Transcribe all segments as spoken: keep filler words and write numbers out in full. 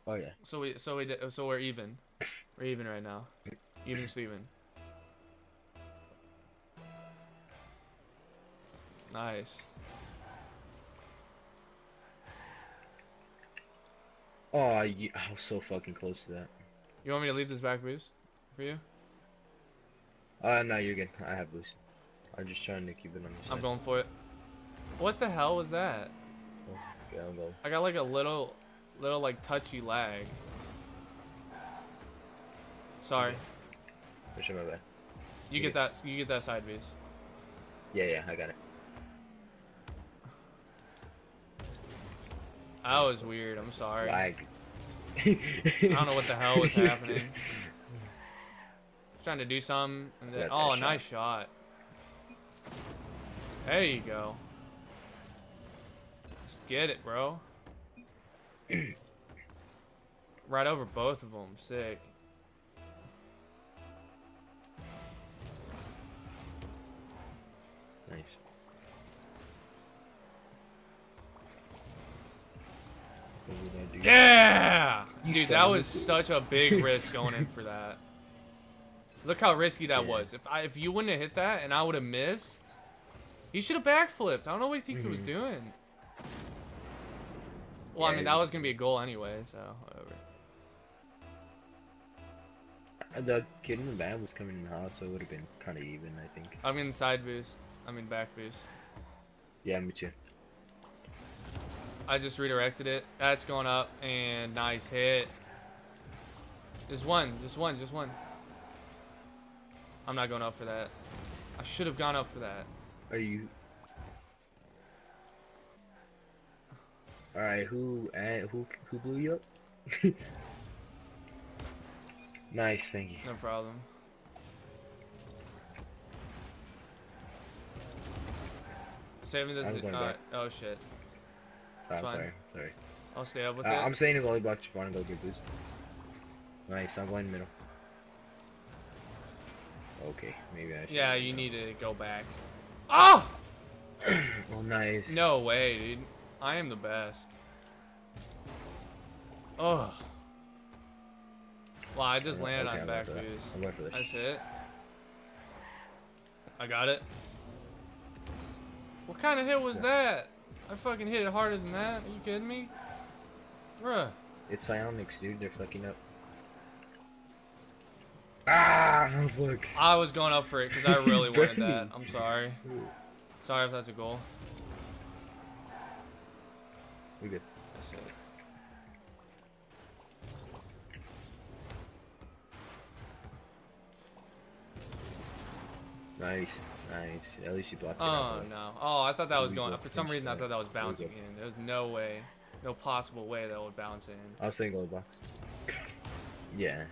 Oh yeah. So we, so we, did, so we're even. We're even right now. Even Steven. Nice. Oh, you, I was so fucking close to that. You want me to leave this back boost for you? Uh, no, you're good. I have boost. I'm just trying to keep it on your side. I'm going for it. What the hell was that? Oh, okay, I'll go. I got like a little, little like touchy lag. Sorry. For sure, my bad. You You get that. You get that side boost. Yeah, yeah, I got it. That was weird. I'm sorry. Lag. I don't know what the hell was happening. Trying to do something, and then, oh, nice shot. There you go. Let's get it, bro. Right over both of them. Sick. Nice. What did I do? Yeah! You Dude, that was such a big risk going in for that. Look how risky that Yeah. was. If I if you wouldn't have hit that and I would have missed, he should have backflipped. I don't know what you think Mm-hmm. he was doing. Well, Yeah, I mean, that was going to be a goal anyway, so whatever. The kid in the van was coming in hot, so it would have been kind of even, I think. I mean, side boost. I mean, back boost. Yeah, me too. I just redirected it. That's going up, and nice hit. Just one, just one, just one. I'm not going up for that. I should have gone up for that. Are you? All right, who uh, who who blew you up? Nice, thank you. No problem. Save me this. I'm going Uh, back. oh shit. Oh, I'm fine. sorry, sorry. I'll stay up with Uh, it. I'm staying in goalie box if you want to go get boost. Nice, I'm going middle. Okay, maybe I should. Yeah, you need to go back. Oh! Oh, nice. No way, dude. I am the best. Oh. Wow, I just I'm- landed okay, on I'm back going for that. boost. I'm going for this. That's it. I got it. What kind of hit was Yeah. that? I fucking hit it harder than that. Are you kidding me? Bruh. It's psionics, dude. They're fucking up. Ah, fuck. I was going up for it because I really wanted Bernie. that. I'm sorry. Sorry if that's a goal. We good. That's it. Nice, nice. At least you blocked it. Oh out, no. Oh, I thought that was We going. both For some finished reason, I that. thought that was We bouncing both- in. There's no way, no possible way that would bounce in. I was saying goalie box. Yeah.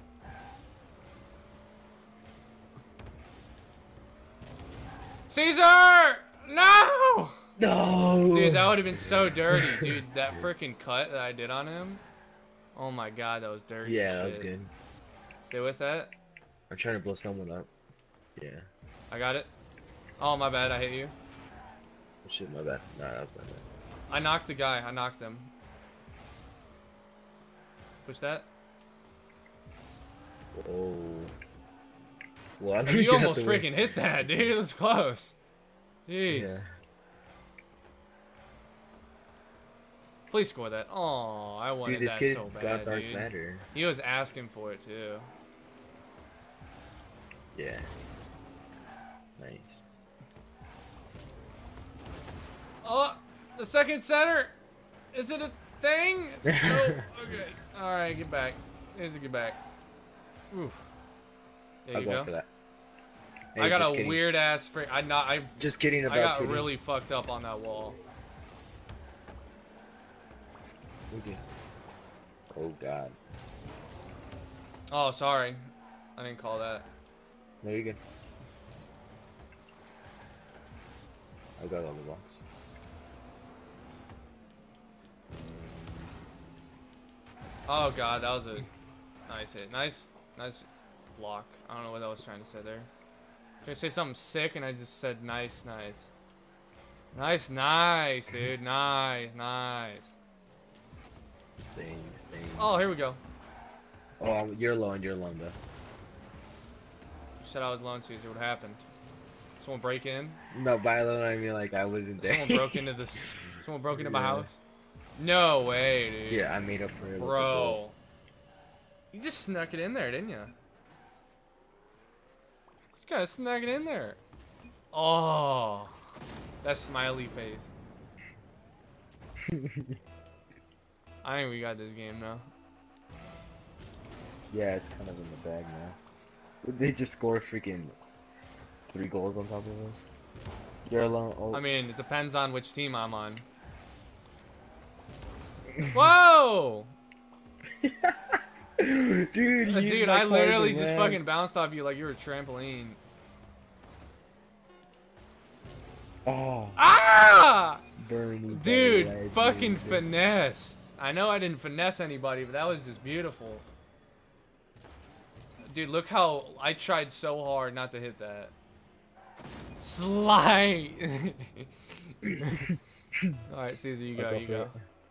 Caesar! No! No. Dude, that would have been so dirty, dude. That freaking cut that I did on him. Oh my god, that was dirty. Yeah, that shit. was good. Stay with that. I'm trying to blow someone up. Yeah. I got it. Oh my bad, I hit you. Oh, shit, my bad. Nah, that was my bad. I knocked the guy. I knocked him. Push that. Whoa. Well, I know You got almost the win. freaking hit that, dude. It was close. Jeez. Yeah. Please score that. Oh, I wanted Dude, this that kid so got bad, dark dude. matter. He was asking for it too. Yeah. Nice. Oh, the second center. Is it a thing? No. Okay. All right, get back. Need to get back. Oof. There I'll you go go. for that. I Hey, got just a kidding. weird ass freak. I not. I. Just kidding about I got kidding. really fucked up on that wall. Okay. Oh god. Oh, sorry. I didn't call that. No, you're good. I got all the box. Oh god, that was a nice hit. Nice, nice block. I don't know what I was trying to say there. Trying to say something sick, and I just said nice, nice, nice, nice, dude. Nice, nice. Things. Dang. Oh, here we go. Oh, you're alone. You're alone though. You said I was alone, Caesar. What happened? Someone break in? No, by alone I mean like I wasn't there. Someone broke into this. Someone broke into my Yeah. house. No way, dude. Yeah, I made up for it. Bro, you just snuck it in there, didn't you? You kind of snuck it in there. Oh, that smiley face. I think we got this game now. Yeah, it's kind of in the bag now. They just scored freaking three goals on top of us. You're alone. Oh. I mean, it depends on which team I'm on. Whoa! Dude, Uh, use Dude, my I literally cards, just man. fucking bounced off you like you were a trampoline. Oh, Ah! Bernie. Dude, Bernie, fucking dude. finessed. I know I didn't finesse anybody, but that was just beautiful. Dude, look how I tried so hard not to hit that. Slide. All right, Caesar, you go, I'll you for go. it.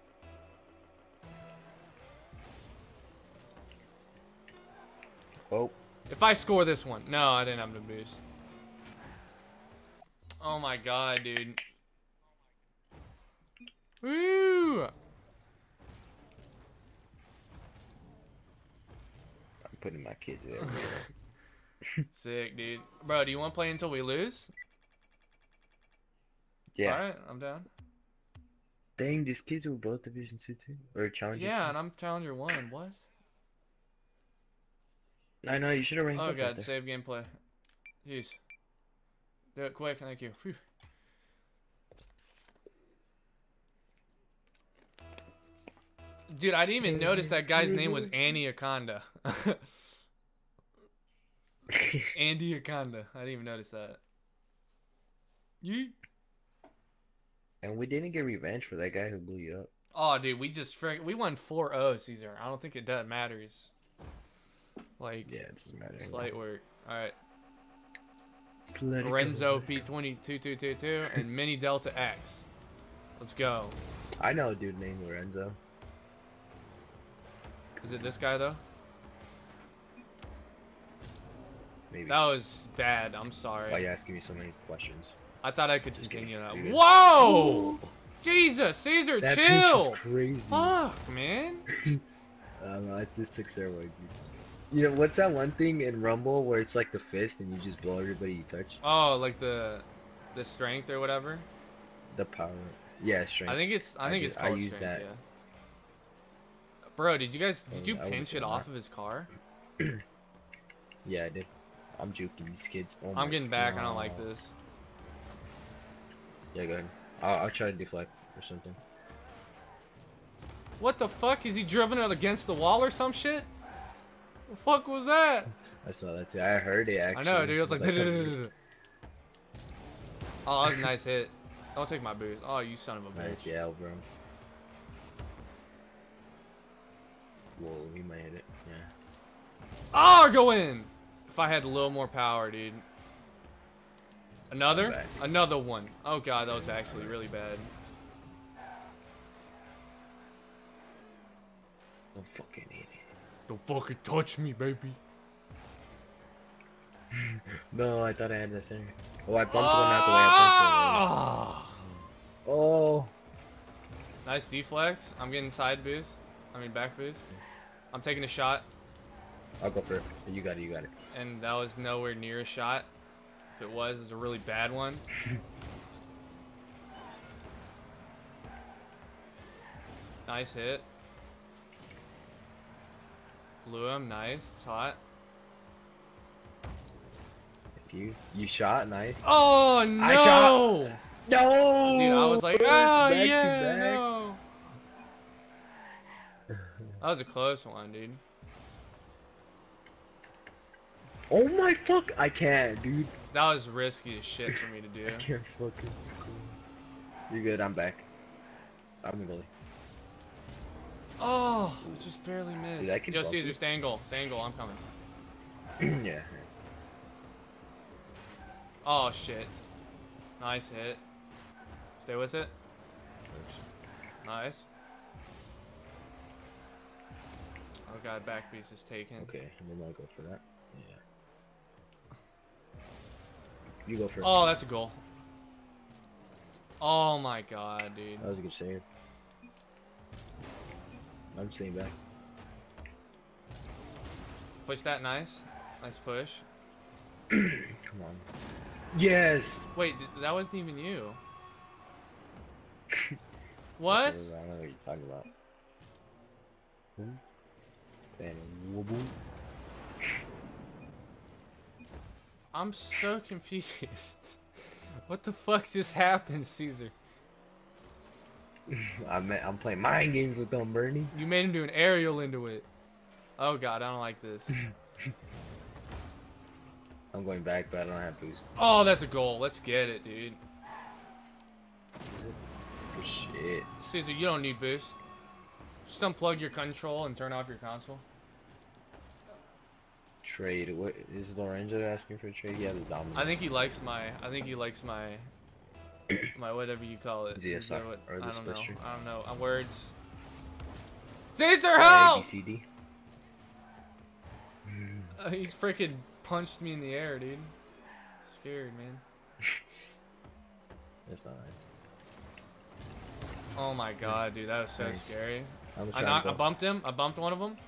Oh, If I score this one, no, I didn't have the boost. Oh my god, dude. Woo! I'm putting my kids there. Sick, dude. Bro, do you want to play until we lose? Yeah. Alright, I'm down. Dang, these kids were both Division two too, or Challenger Yeah, two. and I'm Challenger one. What? I know you should have ranked Oh up right god, there. save gameplay. Jeez. Do it quick, thank you. Phew. Dude, I didn't even notice that guy's name was Anaconda. Andy Aconda. I didn't even notice that. Yeet. And we didn't get revenge for that guy who blew you up. Oh, dude, we just frig- we won four oh, Caesar. I don't think it does matters. Like, Yeah, it doesn't matter. it's light work. All right. Let it go. Renzo P two two two two two and Mini Delta X. Let's go. I know a dude named Lorenzo. Is it this guy though? Maybe. That was bad. I'm sorry. Why are you asking me so many questions? I thought I could Just continue kidding. that. You're good. Whoa! Jesus, Caesar, That pitch chill. was crazy. Fuck, man. I don't know, I just took steroids. You know, what's that one thing in Rumble where it's like the fist and you just blow everybody you touch? Oh, like the the strength or whatever. The power. Yeah, strength. I think it's I I think did- it's I called used strength, that. yeah. Bro, did you guys did Oh, you I was pinch it doing off that. of his car? Yeah, I did. I'm juking these kids. Oh I'm my getting back. I don't like God. this. Yeah, go ahead. I'll, I'll try to deflect or something. What the fuck? Is he driven it against the wall or some shit? The fuck was that? I saw that too. I heard it I actually. know, dude. I was like, like oh, that was a nice hit. Don't take my boost. Oh, you son of a bitch. nice, yeah, bro. Whoa, he might hit it. Yeah. Oh, go in. If I had a little more power, dude. Another? Back. Another one. Oh god, that was actually really bad. Don't fucking hit it. Don't fucking touch me, baby. No, I thought I had that center. Oh, I bumped one out the way I Ah! bumped it. Oh. Nice deflex. I'm getting side boost. I mean back boost. I'm taking a shot, I'll go for it. You got it, you got it. and that was nowhere near a shot. If it was, it was a really bad one. Nice hit. Blew him. Nice. It's hot. Thank you. You shot, nice. Oh no! I shot. No! Dude, I was like, It's oh back to yeah, back. no. That was a close one, dude. Oh my fuck! I can't, dude. That was risky as shit for me to do. I can't fucking score. You're good, I'm back. I'm a goalie. Oh, just barely missed. Dude, I can Yo, bump Caesar, you. stay in goal. Stay in goal. I'm coming. Yeah. Oh shit. Nice hit. Stay with it. Nice. god, back piece is taken. Okay, and then I'll go for that. Yeah. You go for it. Oh, that's a goal. Oh my god, dude. That was a good save. I'm staying back. Push that, nice. Nice push. Come on. Yes! Wait, th that wasn't even you. What? I don't know what you're talking about. Boom. And wobble. I'm so confused. What the fuck just happened, Caesar? I'm, I'm playing mind games with them, Bernie. You made him do an aerial into it. Oh god, I don't like this. I'm going back, but I don't have boost. Oh, that's a goal. Let's get it, dude. For shit. Caesar, you don't need boost. Just unplug your control and turn off your console. Trade. What is Lorenzo asking for a trade? Yeah, the dominance. I think he likes my. I think he likes my. My whatever you call it. Is he a Is there suck what, or the I don't split know. string? I don't know. Uh, words. Caesar, A, help! B, C, D. Uh, he's freaking punched me in the air, dude. Scared, man. That's not right. Oh my god, dude, that was so Nice. scary. I'm I, trying knocked, to I go. bumped him. I bumped one of them.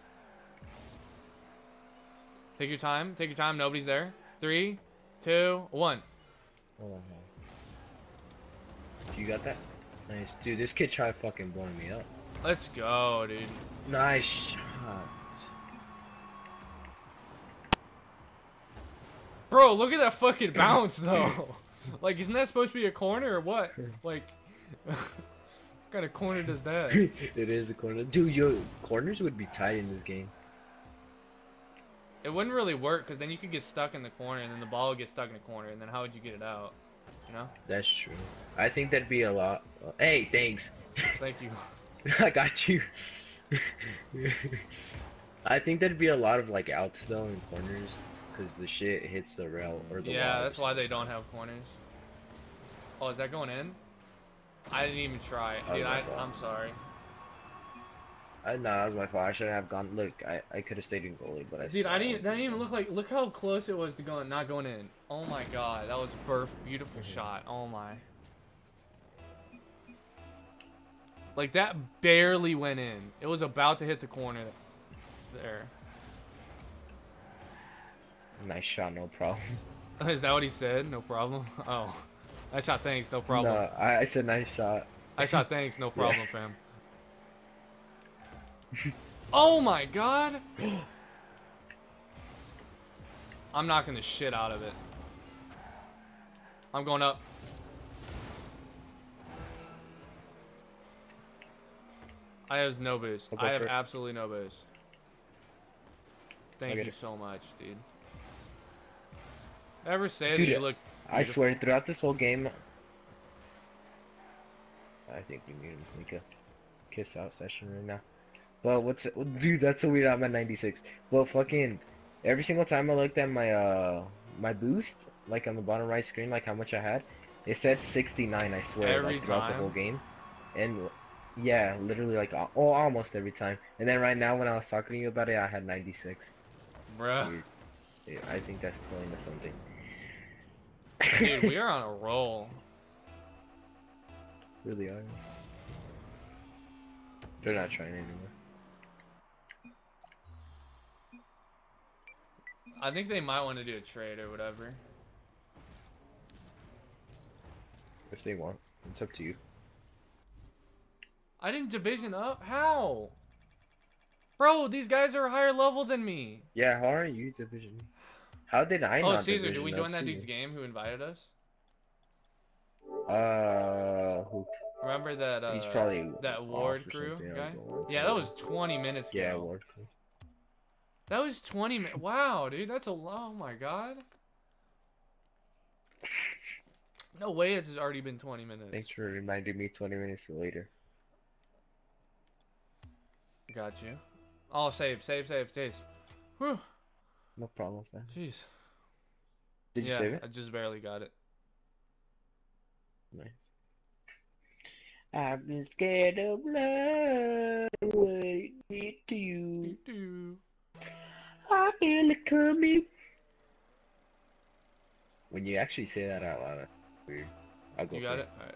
Take your time. Take your time. Nobody's there. Three, two, one. Hold on, hold on. You got that? Nice. Dude, this kid tried fucking blowing me up. Let's go, dude. Nice shot. Bro, look at that fucking bounce, though. Like, isn't that supposed to be a corner or what? Like, what kind of corner does that? It is a corner. Dude, yo, corners would be tight in this game. It wouldn't really work, because then you could get stuck in the corner, and then the ball would get stuck in the corner, and then how would you get it out? You know? That's true. I think that'd be a lot. Uh, hey, thanks. Thank you. I got you. I think there'd be a lot of like outs though in corners, because the shit hits the rail or the Yeah, wall or that's why they something. don't have corners. Oh, is that going in? I didn't even try. Oh, Dude, my I, fault. I'm sorry. I, nah, that was my fault. I shouldn't have gone. Look, I, I could have stayed in goalie, but I. Dude, I still- didn't. That didn't even look like. Look how close it was to going, not going in. Oh my god, that was a birth, beautiful Mhm. shot. Oh my. Like that barely went in. It was about to hit the corner. There. Nice shot, no problem. Is that what he said? No problem. Oh, I shot. Thanks. No problem. No, I, I said nice shot. I shot. Thanks. No Yeah. problem, fam. Oh my god. I'm knocking the shit out of it. I'm going up. I have no boost. I'll go I have for it. absolutely no boost. Thank I'll you get it. so much, dude. Ever say Dude, that you look I beautiful? swear, throughout this whole game, I think we need to make a kiss out session right now. But what's dude? That's so weird. I'm at ninety-six. Well, fucking every single time I looked at my uh my boost, like on the bottom right screen, like how much I had, it said sixty-nine. I swear, Every like throughout the time? whole game, and yeah, literally like al- oh, almost every time. And then right now, when I was talking to you about it, I had ninety-six. Bruh. Weird. Yeah, I think that's telling us something. Dude, we are on a roll. Really are. They're not trying anymore. I think they might want to do a trade or whatever. If they want, it's up to you. I didn't division up? How? Bro, these guys are a higher level than me. Yeah, how are you division? How did I Oh, not Caesar, did division we up join that too? dude's game who invited us? Uh, who? Remember that uh He's probably that off Ward or crew something, I guy? don't know. Yeah, that was twenty minutes ago. Yeah, Ward crew. That was twenty minutes. Wow, dude, that's a lot. Oh my god. No way it's already been twenty minutes. Thanks for reminding me twenty minutes later. Got you. Oh, save, save, save, save. Whew. No problem, man. Jeez. Did you yeah, save it? I just barely got it. Nice. I've been scared of blood. What it did to you? coming. When you actually say that out loud, that's weird. I'll go You for got it. it? Alright.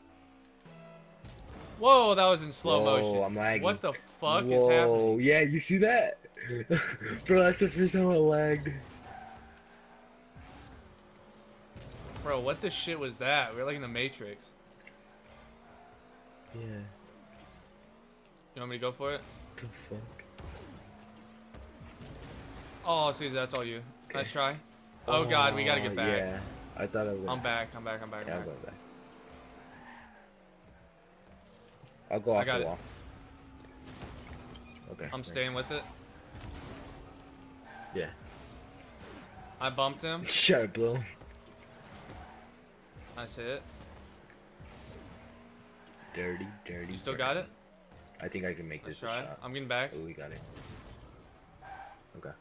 Whoa, that was in slow Whoa, motion. I'm lagging. What the fuck Whoa, is happening? yeah, you see that? Bro, that's the first time I lagged. Bro, what the shit was that? We were like in the Matrix. Yeah. You want me to go for it? What the fuck? Oh, see, that's all you. Okay. Nice try. Oh god, we gotta get back. Yeah, I thought I was. I'm back, I'm back, I'm back, Yeah, I'm I'll back. go back. I'll go I off got the it. wall. Okay. I'm nice. staying with it. Yeah. I bumped him. Shut up, Blue. Nice hit. Dirty, dirty. You still dirty. got it? I think I can make Let's this a try. shot. I'm getting back. Oh, we got it. Okay.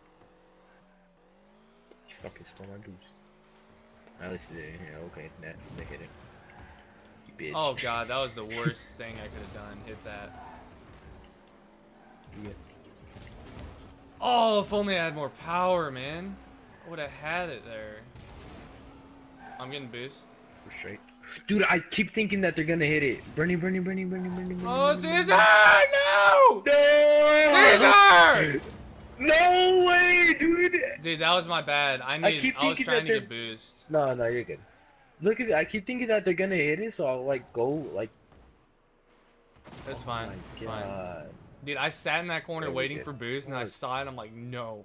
You fucking stole my boost. At least it did. Yeah, okay. That, they hit it. You bitch. Oh god, that was the worst thing I could have done. Hit that. Yeah. Oh, if only I had more power, man. I would have had it there. I'm getting boost. We're straight. Dude, I keep thinking that they're gonna hit it. Bernie, Bernie, Bernie, Bernie, Bernie, Bernie. Oh, Bernie, Caesar! Bernie. No! No! Caesar! No way, dude! Dude, that was my bad. I I need. keep I, was thinking trying that to get boost. No, no, you're good. Look at it. I keep thinking that they're gonna hit it, so I'll like go like. That's Oh fine. my It's fine. God. Dude, I sat in that corner Yeah, we waiting did. for boost, and I Fuck. saw it. I'm like, no.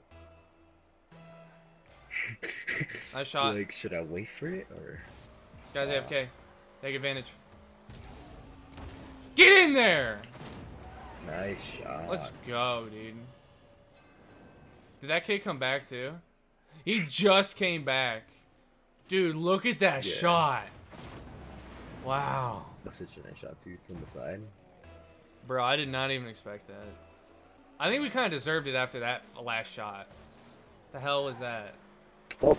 Nice shot. Like, should I wait for it or? This guy's Uh, A F K. Take advantage. Get in there! Nice shot. Let's go, dude. Did that kid come back too? He just came back. Dude, look at that Yeah. shot. Wow. That's such a nice shot too from the side. Bro, I did not even expect that. I think we kind of deserved it after that f- last shot. The hell was that? Oh.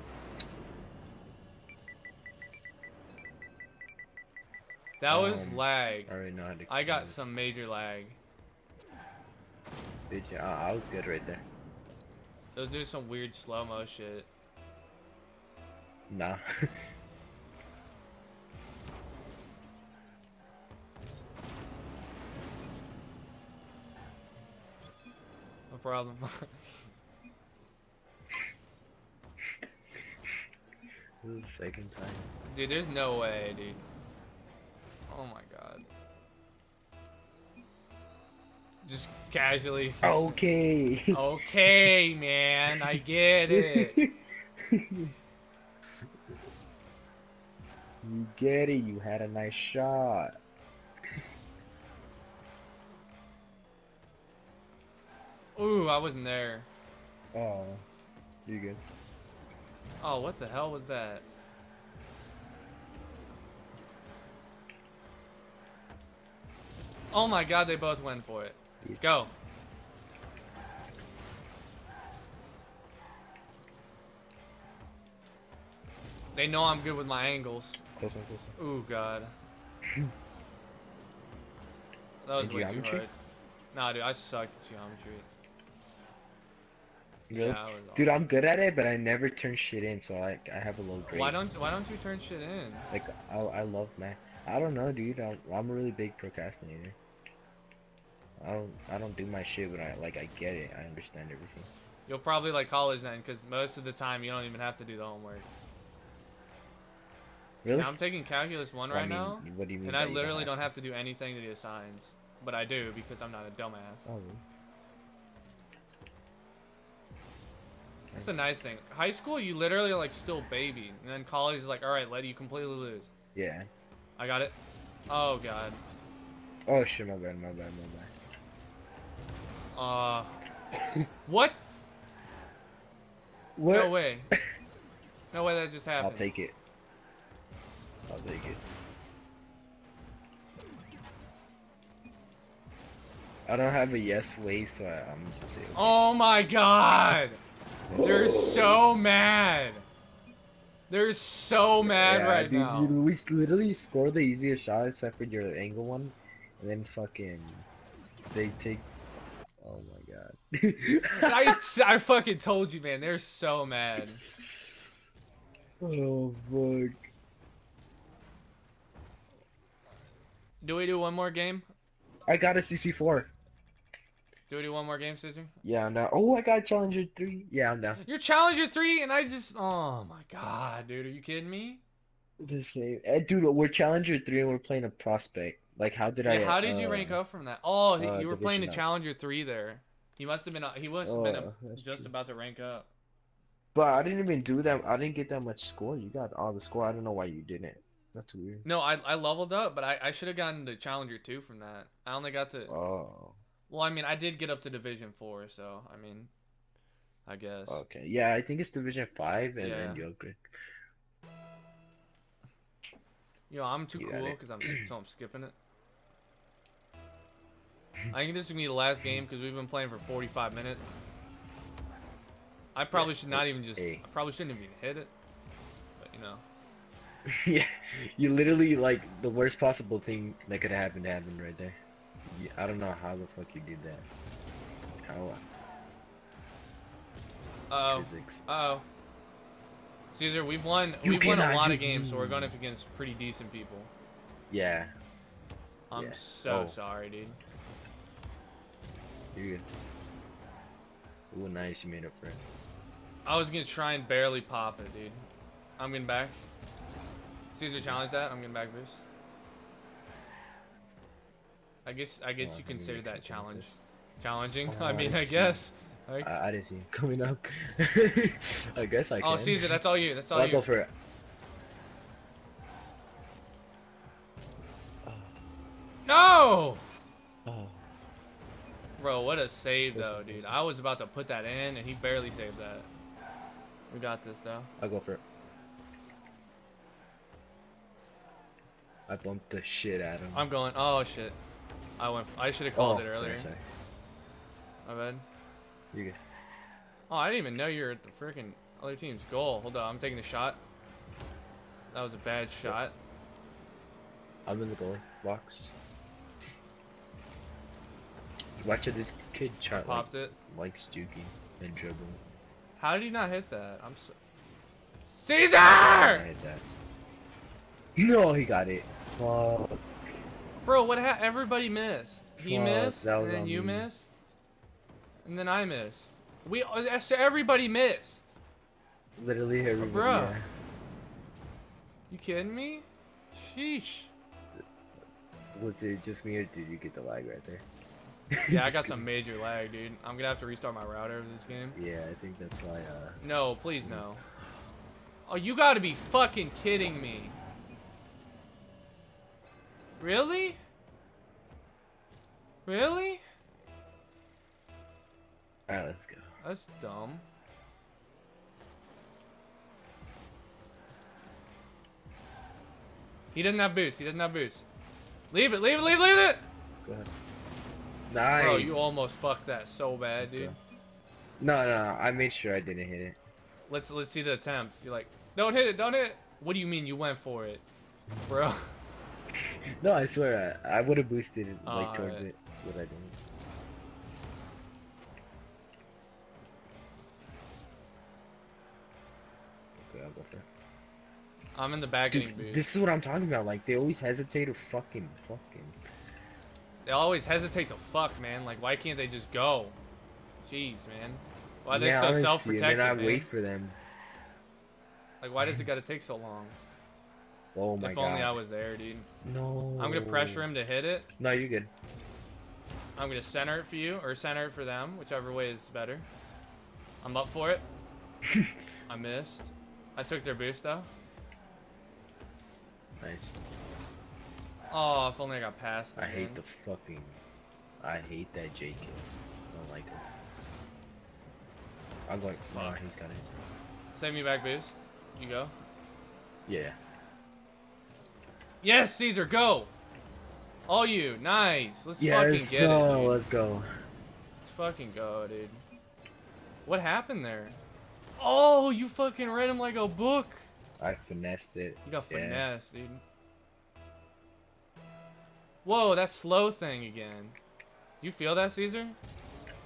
That was Um, lag. I already know how to. I got use- some major lag. Did you? Uh, I was good right there. They'll do some weird slow-mo shit. Nah. No problem. This is the second time. Dude, there's no way, dude. Oh my god. Just casually. Okay. Okay, man, I get it. You get it. You had a nice shot. Ooh, I wasn't there. Oh, you good? Oh, what the hell was that? Oh my god, they both went for it. Yeah. Go. They know I'm good with my angles. Close one, close one. Ooh, god. That was In way too geometry? hard. Nah, dude, I sucked at geometry. Really? Yeah, I was Dude, I'm good at it, but I never turn shit in, so I I have a low grade. Why don't Why don't you turn shit in? Like I I love math. I don't know, dude. I'm I'm a really big procrastinator. I don't I don't do my shit, but I like I get it. I understand everything. You'll probably like college then, because most of the time you don't even have to do the homework. Really? Now, I'm taking calculus one Well, I right mean, now, what do you mean? and by I you don't literally don't to? have to do anything to the assigns, but I do because I'm not a dumbass. Oh, really? That's a nice thing. High school, you literally are like still baby, and then college is like, all right, let you completely lose. Yeah. I got it. Oh god. Oh shit, my bad, my bad, my Uh. What? bad. What? No way. No way that just happened. I'll take it. I'll take it. I don't have a yes way, so I, I'm just saying. Oh my god! They're so mad. They're so mad yeah, right dude, now. You, we literally score the easiest shot except for your angle one, and then fucking they take Oh my god. I, I fucking told you, man. They're so mad. Oh fuck. Do we do one more game? I got a C C four. Do we do one more game, Caesar? Yeah, I'm down. Oh, I got Challenger three. Yeah, I'm down. You're Challenger three, and I just... Oh, my God, dude. Are you kidding me? The same. Eh, dude, we're Challenger three and we're playing a prospect. Like, how did Yeah, I... how did uh, you rank up from that? Oh, uh, you were playing a division up? Challenger three there. He must have been... He must have Oh, been a, that's just true. about to rank up. But I didn't even do that. I didn't get that much score. You got all the score. I don't know why you didn't. That's weird. No, I, I leveled up, but I, I should have gotten to Challenger two from that. I only got to... Oh. Well, I mean, I did get up to Division four, so, I mean, I guess. Okay. Yeah, I think it's Division five and Yeah. then you upgrade. You know, I'm too You got cool it. because I'm so I'm skipping it. I think this is gonna be the last game because we've been playing for forty-five minutes. I probably should not even just. Hey. I probably shouldn't even hit it. But you know. Yeah, you literally like the worst possible thing that could happen happened right there. Yeah, I don't know how the fuck you did that. How? Uh oh. Physics. Uh oh. Caesar, we've won. You we've won a cannot lot do- of games, so we're going up against pretty decent people. Yeah. I'm Yeah. so Oh. sorry, dude. You're good. Ooh, nice. You made up for it. I was gonna try and barely pop it, dude. I'm getting back. Caesar, challenge that. I'm getting back boost. I guess. I guess Oh, you let me consider make that something like challenge. this. Challenging. Oh, I mean, I I see. guess. Like, I, I didn't see him coming up. I guess I can. oh, Caesar, that's all you. That's all I'll you. go for it. No! Oh. Bro, what a save, Listen, though, dude. listen. I was about to put that in, and he barely saved that. We got this, though. I'll go for it. I bumped the shit out of him. I'm going. Oh, shit. I went. I should have called oh, it earlier. Sorry, sorry. My bad. You good. Oh, I didn't even know you were at the freaking other team's goal. Hold on, I'm taking the shot. That was a bad shot. I'm in the goalie box. Watch it, this kid try, like, Popped it. likes juking and dribbling. How did he not hit that? I'm so. I Caesar! hit that. No, he got it. Fuck. Bro, what ha- everybody missed. He Fuck, missed, that was and then on you me. missed, and then I missed. We uh, so everybody missed. Literally everybody. Bruh. Yeah. You kidding me? Sheesh. Was it just me or did you get the lag right there? Yeah, I got some major lag, dude. I'm gonna have to restart my router for this game. Yeah, I think that's why. Uh. No, please no. Oh, you gotta be fucking kidding me. Really? Really? All right, let's go. That's dumb. He doesn't have boost. He doesn't have boost. Leave it, leave it, leave it, leave it! Go ahead. Nice. Bro, you almost fucked that so bad, Let's dude. go. No, no, I made sure I didn't hit it. Let's let's see the attempt. You're like, don't hit it, don't hit it. What do you mean you went for it, bro? No, I swear, I, I would have boosted it, like Oh, towards alright. it, but I didn't. Okay, I'll go for it. I'm in the back getting Dude, boost. this is what I'm talking about. Like, they always hesitate to fucking, fucking. They always hesitate to fuck, man. Like, why can't they just go? Jeez, man. Why are they yeah, so honestly, self-protective, and then I man? wait for them. Like, why does it gotta take so long? Oh my if god. only I was there, dude. No. I'm gonna pressure him to hit it. No, you're good. I'm gonna center it for you, or center it for them, whichever way is better. I'm up for it. I missed. I took their boost though. Nice. Oh, if only I got past. I them, hate man. the fucking. I hate that J kill. I don't like it. I'm going. Fuck. No, he's got it. Save me back boost. You go. Yeah. Yes, Caesar, go. All you, nice. Let's Yeah, fucking get so, it, dude. let's go. Let's fucking go, dude. What happened there? Oh, you fucking read him like a book. I finessed it. You got Yeah. finesse, dude. Whoa, that slow thing again. You feel that, Caesar?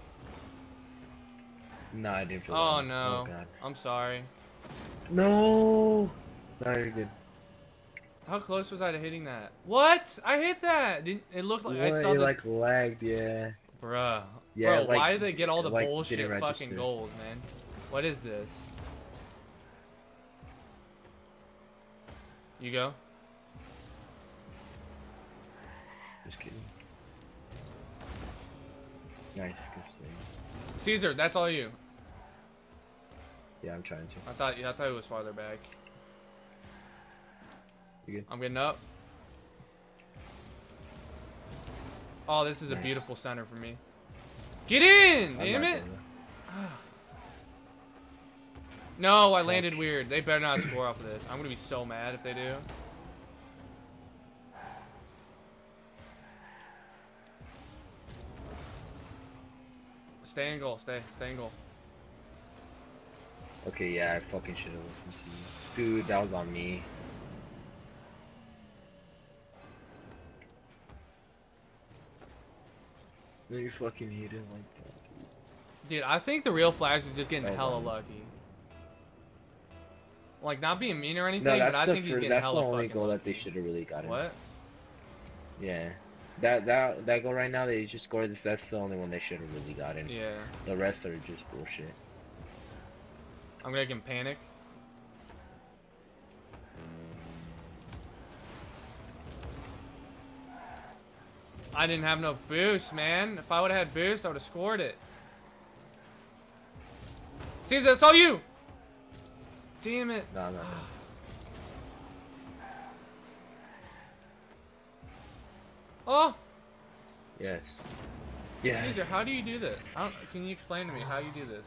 No, I didn't feel that Oh one. Oh no. god. I'm sorry. No. No, you're good. How close was I to hitting that? What? I hit that. Didn't it looked like I What? saw It the like lagged, yeah. Bruh. Yeah, Bro, it, like why did they get all the it, like didn't bullshit fucking register. gold, man? What is this? You go? Just kidding. Nice, good save. Caesar, that's all you. Yeah, I'm trying to. I thought yeah, I thought it was farther back. You good? I'm getting up. Oh, this is Nice. a beautiful center for me. Get in! I'm Damn not it! gonna- No, I Fuck. landed weird. They better not score off of this. I'm gonna be so mad if they do. Stay in goal. Stay. Stay in goal. Okay, yeah, I fucking should have listened to you. Dude, that was on me. No, you fucking hate it like that. Dude, I think the real flags is just getting Hold hella on. lucky. Like, not being mean or anything, No, but that's I the think he's fir- getting that's the hella only fucking goal that lucky. they should have really gotten. What? Yeah. That that that goal right now they just scored this, that's the only one they should have really gotten. Yeah. The rest are just bullshit. I'm gonna get panic. I didn't have no boost, man. If I would have had boost, I would have scored it. Caesar, it's all you! Damn it. No, no, no. Oh! Yes. Yeah. Caesar, how do you do this? I don't, can you explain to me how you do this?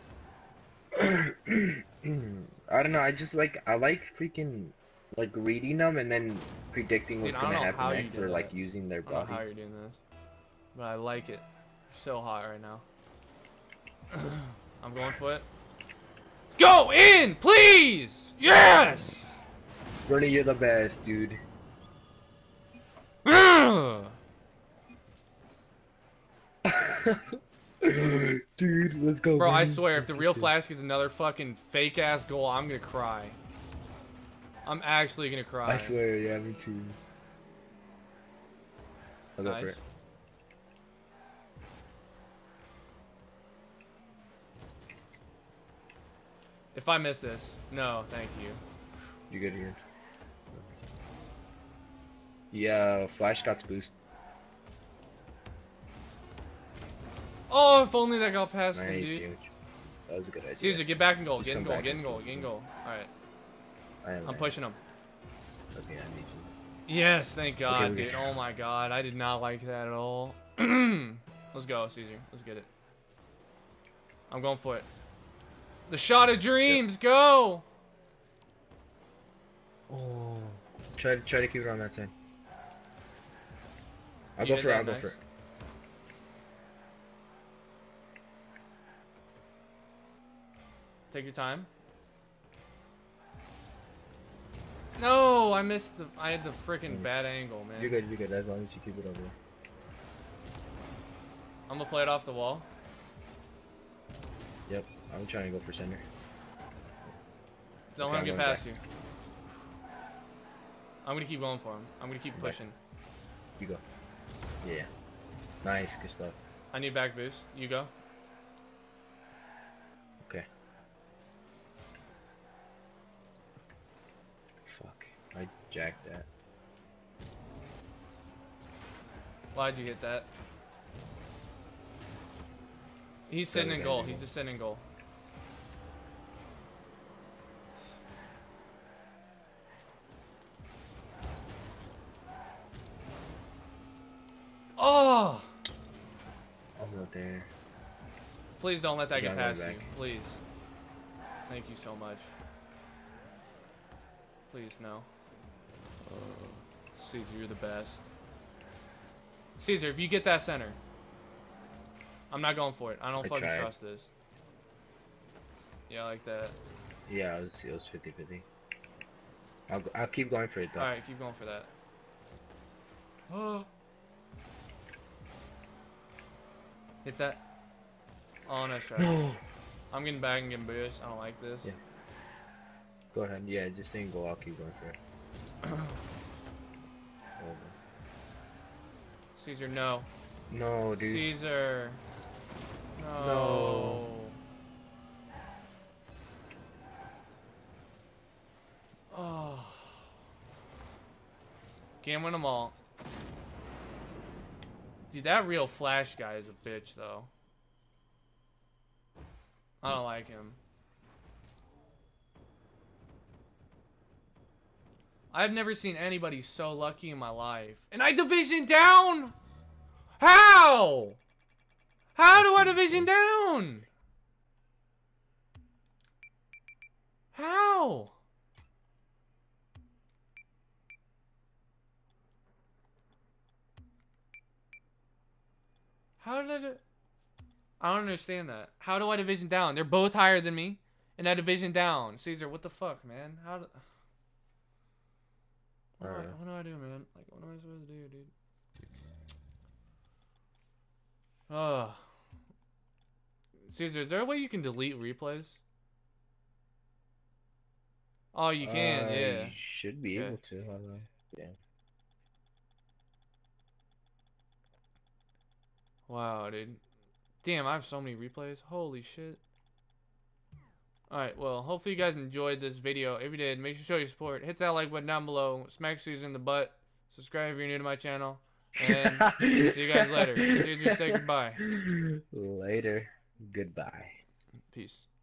I don't know, I just like, I like freaking, like reading them and then predicting Dude, what's I don't gonna know how happen you next, do or like that. using their I don't know how bodies. you're doing this. But I like it. So hot right now. I'm going for it. Go in, please! Yes! Bernie, you're the best, dude. Dude, let's go. Bro, I Bernie. swear, if Let's the get real this. flask is another fucking fake ass goal, I'm gonna cry. I'm actually gonna cry. I swear, yeah, me too. I'll go Nice. for it. If I miss this, no, thank you. You good, you good. Yeah, Flash got boost. Oh, if only that got past him, Nice, dude. huge. That was a good idea. Caesar, get back in goal. Just Get in come goal. back Get in and goal. score. Get in goal. All right, I am I'm there. pushing him. Okay, I need you. Yes, thank God, Okay, we- dude. Oh my God, I did not like that at all. Let's go, Caesar. Let's get it. I'm going for it. The shot of dreams, go! Oh. Try, try to keep it on that side. I'll You go did for it, that, I'll go nice. for it. Take your time. No, I missed the. I had the freaking Mm. bad angle, man. You're good, you're good, as long as you keep it over there. I'm gonna play it off the wall. Yep, I'm trying to go for center. Don't Okay, let him I'm get going past you. I'm gonna keep going for him. I'm gonna keep Right. pushing. You go. Yeah. Nice, good stuff. I need back boost. You go. Okay. Fuck. I jacked that. Why'd you hit that? He's sitting in okay, goal. okay. He's just sitting in goal. Oh! I'm not there. Please don't let that Yeah, get I'm going past you. back. Please. Thank you so much. Please, no. Caesar, you're the best. Caesar, if you get that center, I'm not going for it. I don't I fucking tried. trust this. Yeah, like that. Yeah, it was, it was fifty fifty. I'll, go, I'll keep going for it though. Alright, keep going for that. Oh. Hit that. Oh, nice try. No. I'm getting back and getting boost. I don't like this. Yeah. Go ahead. Yeah, just saying go. I'll keep going for it. Over. Caesar, no. No, dude. Caesar. No. No. Oh. Can't win them all. Dude, that real Flash guy is a bitch, though. I don't like him. I've never seen anybody so lucky in my life. And I division down? How? How do I division down? How? How did I do? I don't understand that. How do I division down? They're both higher than me, and I division down. Caesar, what the fuck, man? How do... What, do I, what do I do, man? Like, what am I supposed to do, dude? Oh. Caesar, is there a way you can delete replays? Oh, you can, uh, yeah. You should be okay. able to. I don't know. Yeah. Wow, dude. Damn, I have so many replays. Holy shit. Alright, well, hopefully you guys enjoyed this video. If you did, make sure to show your support. Hit that like button down below. Smack Caesar in the butt. Subscribe if you're new to my channel. And see you guys later. Caesar, say goodbye. Later. Goodbye. Peace.